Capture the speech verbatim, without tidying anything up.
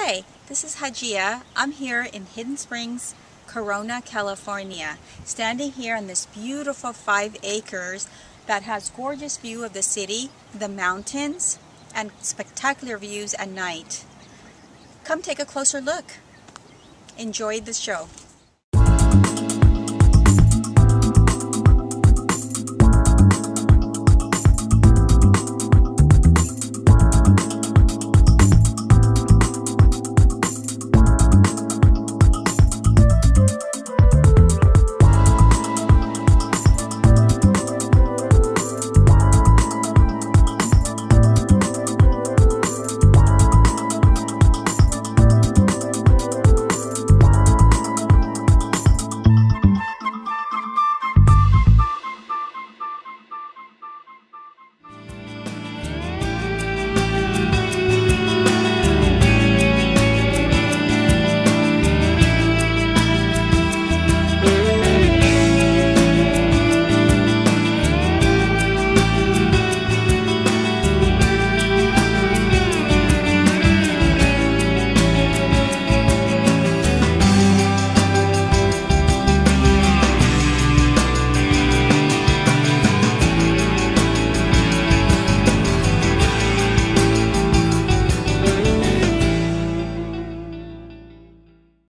Hi, this is Hajia. I'm here in Hidden Springs, Corona, California, standing here on this beautiful five acres that has gorgeous view of the city, the mountains, and spectacular views at night. Come take a closer look. Enjoy the show.